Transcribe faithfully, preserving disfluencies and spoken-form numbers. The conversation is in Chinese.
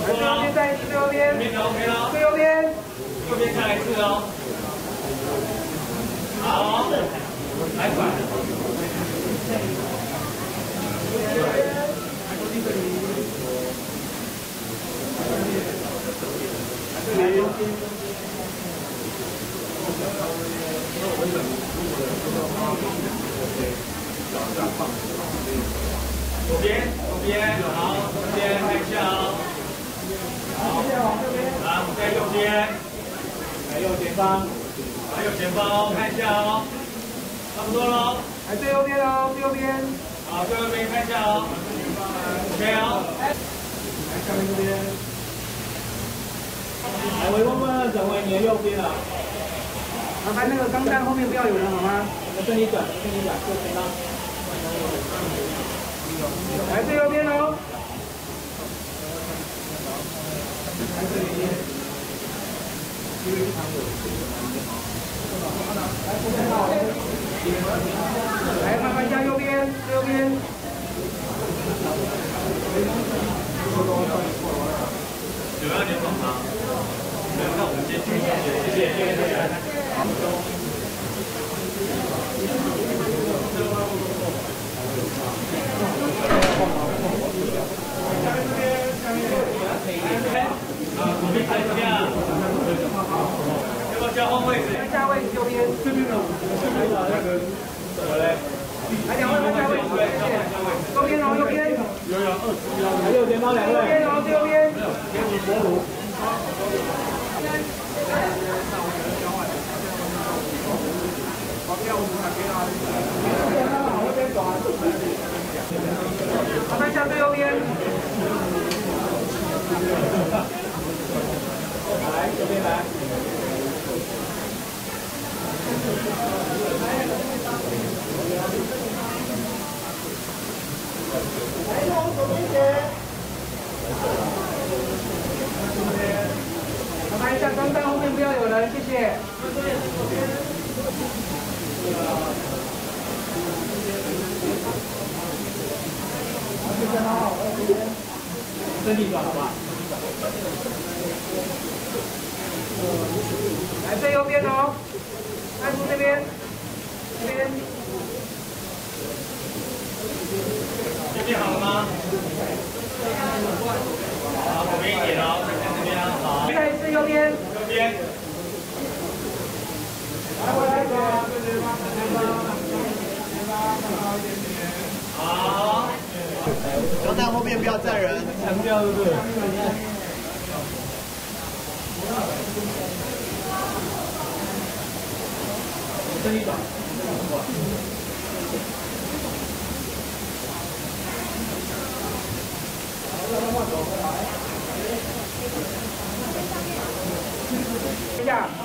最右边在一起，最右边，最右边， 右边再来一次哦。好，来转。左边，左边，好，左边看一下哦。好，来，我们在右边，还有前方，还有前方哦，看一下哦，差不多喽。 来最右边哦，最右边。 好，最右边看一下哦。OK 哦。来下面这边。来，微风慢慢转回你的右边啊。 麻烦那个钢弹后面不要有人好吗？ 我跟你转，跟你转，右边啦。 来最右边哦。来，慢慢加右边，右边。 有要联网吗？那我们先去，谢谢，谢谢，谢谢。啊，左边看一下，要不要交换位置？ 下位右边，这边的，这边的那个，怎么嘞？来两位换下位置，右边哦，右边。有有二十幺，还有前方两位。右边哦，右边。没有，给你佛炉。麻烦下最右边。 来，这边来。 来，往左边点。麻烦一下，钢弹后面不要有人，谢谢。 身体转好吧？ 来最右边哦，安叔这边，这边。 这边好了吗？好，左边一点哦，看这边好。 现在是右边。 右边。 来，我来走。 好。 钢弹后面不要站人， 强调是不是？身体转。 等一下。